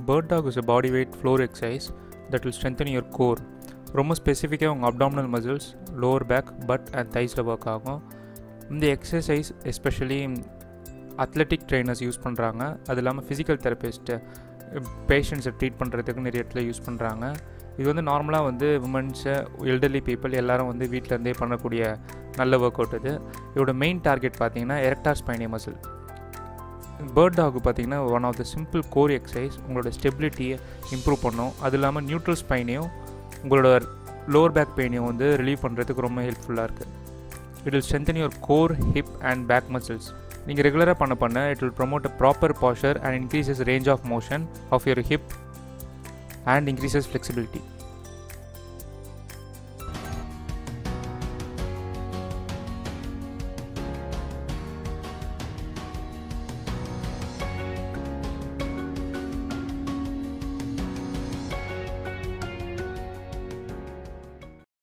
Bird dog is a body weight floor exercise that will strengthen your core. ரொம்ப ஸ்பெசிஃபிக்காக உங்கள் abdominal muscles, lower back, butt and தைஸில் work ஆகும். இந்த exercise especially athletic trainers use பண்ணுறாங்க. அது இல்லாமல் ஃபிசிக்கல் தெரபிஸ்ட்டு பேஷண்ட்ஸை ட்ரீட் பண்ணுறதுக்கு நிறைய இடத்துல யூஸ் பண்ணுறாங்க. இது வந்து நார்மலாக வந்து உமன்ஸு, எல்டர்லி பீப்புள் எல்லாரும் வந்து வீட்டிலேருந்தே பண்ணக்கூடிய நல்ல ஒர்க் அவுட் இது. இதோட மெயின் டார்கெட் பார்த்தீங்கன்னா erector spinae muscle. Bird dog பார்த்தீங்கன்னா one of the simple core exercise உங்களோட ஸ்டெபிலிட்டியை இம்ப்ரூவ் பண்ணும். அது இல்லாமல் நியூட்ரல் ஸ்பைனையும் உங்களோட லோவர் பேக் பெயினையும் வந்து ரிலீவ் பண்ணுறதுக்கு ரொம்ப ஹெல்ப்ஃபுல்லாக இருக்குது. It will strengthen your core, hip and back muscles. நீங்கள் ரெகுலராக பண்ண it will promote a proper posture and increases range of motion of your hip and increases flexibility.